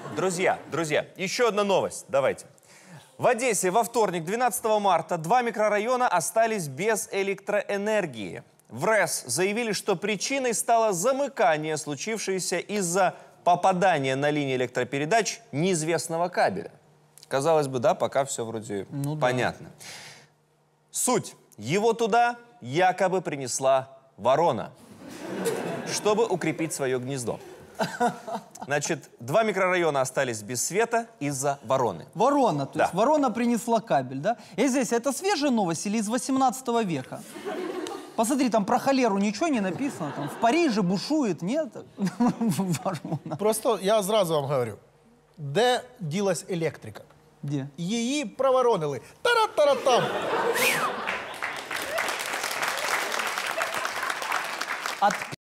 Друзья, еще одна новость. Давайте. В Одессе во вторник, 12 марта, 2 микрорайона остались без электроэнергии. В РЭС заявили, что причиной стало замыкание, случившееся из-за попадания на линии электропередач неизвестного кабеля. Казалось бы, да, пока все вроде понятно. Да. Суть. Его туда якобы принесла ворона, чтобы укрепить свое гнездо. Значит, 2 микрорайона остались без света из-за вороны. Ворона, то есть ворона принесла кабель, да? И здесь, это свежая новость или из 18 века? Посмотри, там про холеру ничего не написано. Там в Париже бушует, нет? Просто я сразу вам говорю, де ділась електрика? Де? Її проворонили. Тара-тара-там. От